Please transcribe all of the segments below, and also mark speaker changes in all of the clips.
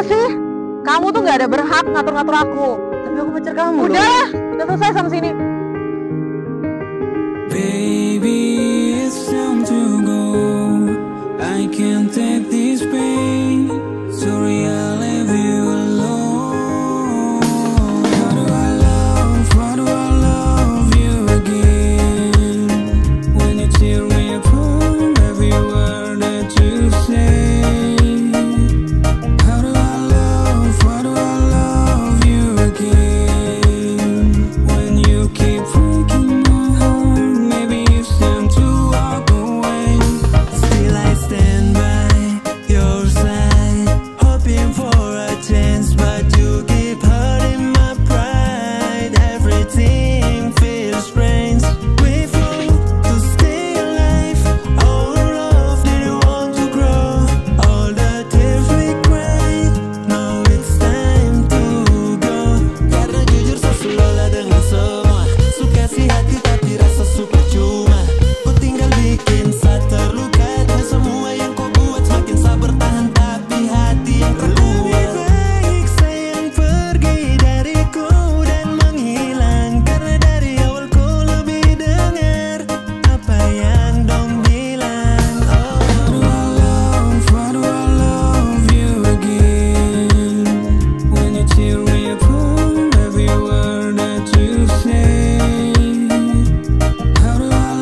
Speaker 1: sih? Kamu tuh gak ada berhak ngatur-ngatur aku.
Speaker 2: Tapi aku pacar kamu.
Speaker 1: Udahlah, kita selesai sama sini.
Speaker 3: Baby, it's time to go. I can't take this pain. Sorry, I left you alone. How do I love you again? When you tear me apart, every word that you say. How do I love you again? When you keep breaking my heart, maybe it's time to walk away. Still I stand by your side, hoping for a chance, but you keep hurting my pride. Everything feels strange. We fought to stay alive. Our love didn't want to grow. All the tears we cried, now it's time to go. Karena jujur sesuai dengan semua. Suka si hati tapi rasa super cuma. Ku tinggal bikin saat terluka. Dan semua yang kau buat semakin sabar tahan, tapi hati yang terbuat. Lebih baik sayang pergi dariku dan menghilang. Karena dari awal ku lebih dengar apa yang dong bilang. Oh, how do I love you again? When you tear me apart, every word that you say. How do I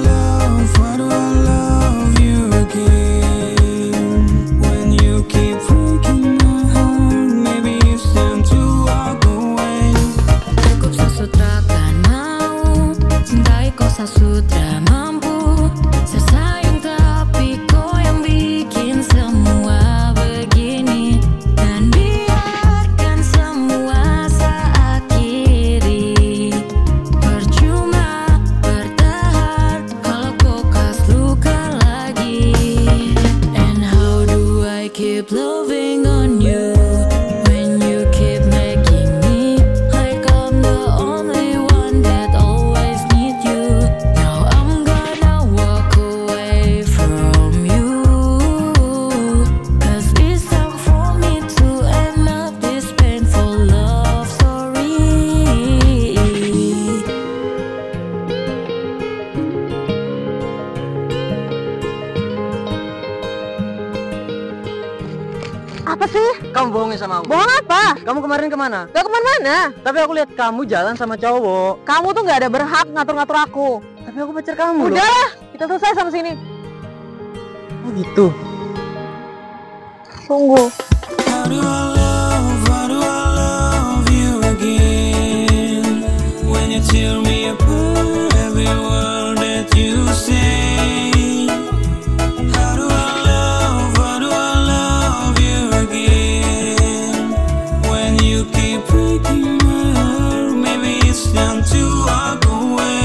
Speaker 3: love you again? When you keep breaking my heart, maybe it's time to walk away.
Speaker 4: Cukup sesutra kan mau cintai kau sesutra mampu. Sayang tapi kau yang bikin semua begini. Dan biarkan semua seakhiri. Percuma bertahan kalau kau kas luka lagi. And how do I keep loving on you when you keep making me like I'm the only one that always need you? Now I'm gonna walk away from you, 'cause it's time for me to end up this painful love story.
Speaker 1: Apa sih?
Speaker 2: Kamu bohongin sama aku.
Speaker 1: Bohong apa?
Speaker 2: Kamu kemarin kemana?
Speaker 1: Gak kemana-mana.
Speaker 2: Tapi aku lihat kamu jalan sama cowok.
Speaker 1: Kamu tuh gak ada berhak ngatur-ngatur aku.
Speaker 2: Tapi aku pacar kamu loh.
Speaker 1: Udahlah, kita selesai sama sini.
Speaker 2: Oh gitu.
Speaker 1: Tunggu.
Speaker 3: How do I love you again? When you tear me apart, every word that you say. How do I love you again? When you keep breaking my heart, maybe it's time to walk away.